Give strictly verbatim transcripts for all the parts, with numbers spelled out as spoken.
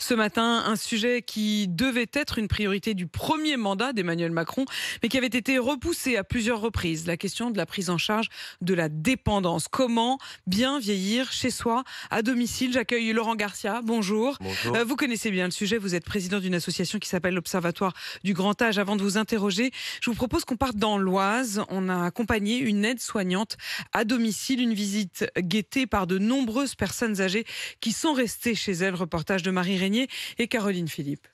Ce matin, un sujet qui devait être une priorité du premier mandat d'Emmanuel Macron, mais qui avait été repoussé à plusieurs reprises. La question de la prise en charge de la dépendance. Comment bien vieillir chez soi, à domicile? J'accueille Laurent Garcia. Bonjour. Bonjour. Euh, vous connaissez bien le sujet. Vous êtes président d'une association qui s'appelle l'Observatoire du Grand Âge. Avant de vous interroger, je vous propose qu'on parte dans l'Oise. On a accompagné une aide-soignante à domicile, une visite guettée par de nombreuses personnes âgées qui sont restées chez elles. Reportage de Marie Régnier et Caroline Philippe.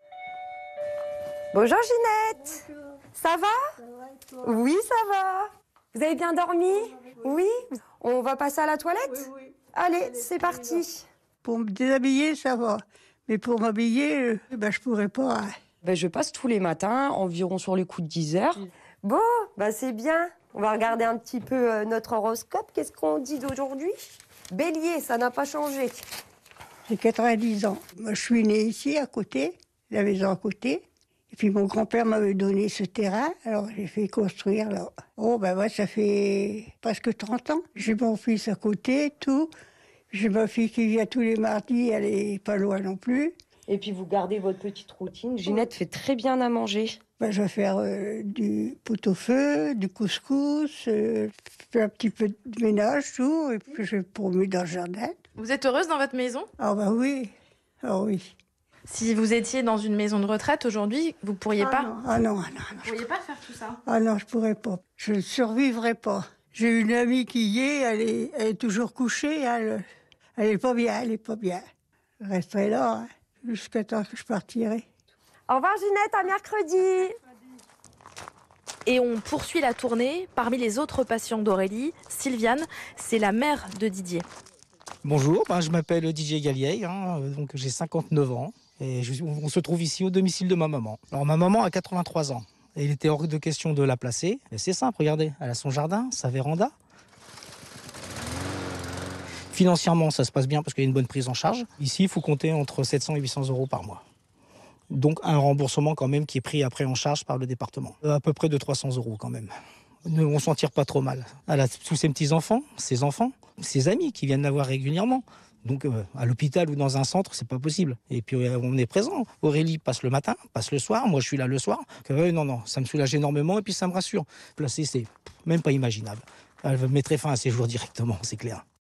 Bonjour Ginette. Bonjour. Ça va? Ça va et toi? Oui, ça va. Vous avez bien dormi? Oui. On va passer à la toilette? Oui, oui. Allez, Allez, c'est parti. Pour me déshabiller, ça va. Mais pour m'habiller, euh, ben, je pourrais pas. Ben, je passe tous les matins, environ sur les coups de dix heures. Bon, ben, c'est bien. On va regarder un petit peu euh, notre horoscope. Qu'est-ce qu'on dit d'aujourd'hui? Bélier, ça n'a pas changé. J'ai quatre-vingt-dix ans. Moi, je suis née ici, à côté, la maison à côté. Et puis mon grand-père m'avait donné ce terrain, alors j'ai fait construire là. Oh ben ouais, ça fait presque trente ans. J'ai mon fils à côté, tout. J'ai ma fille qui vient tous les mardis, elle est pas loin non plus. Et puis vous gardez votre petite routine. Ginette fait très bien à manger. Ben, je vais faire euh, du pot-au-feu, du couscous, euh, faire un petit peu de ménage, tout, et puis je vais promener dans le jardin. Vous êtes heureuse dans votre maison? Ah ben oui, ah oui. Si vous étiez dans une maison de retraite aujourd'hui, vous pourriez ah pas non, Ah non, ah non, Vous pourriez pas faire tout ça? Ah non, je pourrais pas. Je ne survivrai pas. J'ai une amie qui y est, elle est, elle est toujours couchée, elle, elle est pas bien, elle est pas bien. Je resterai là, hein, jusqu'à temps que je partirai. Au revoir Ginette, à mercredi. Et on poursuit la tournée. Parmi les autres patients d'Aurélie, Sylviane, c'est la mère de Didier. Bonjour, ben je m'appelle Didier Gallier, hein, donc j'ai cinquante-neuf ans et je, on se trouve ici au domicile de ma maman. Alors ma maman a quatre-vingt-trois ans et il était hors de question de la placer. Et c'est simple, regardez, elle a son jardin, sa véranda. Financièrement, ça se passe bien parce qu'il y a une bonne prise en charge. Ici, il faut compter entre sept cents et huit cents euros par mois. Donc un remboursement quand même qui est pris après en charge par le département. Euh, à peu près de trois cents euros quand même. On s'en tire pas trop mal. Elle a tous ses petits-enfants, ses enfants, ses amis qui viennent la voir régulièrement. Donc euh, à l'hôpital ou dans un centre, c'est pas possible. Et puis euh, on est présent. Aurélie passe le matin, passe le soir. Moi, je suis là le soir. Que, euh, non, non, ça me soulage énormément et puis ça me rassure. Placer, c'est même pas imaginable. Elle mettrait fin à ses jours directement, c'est clair.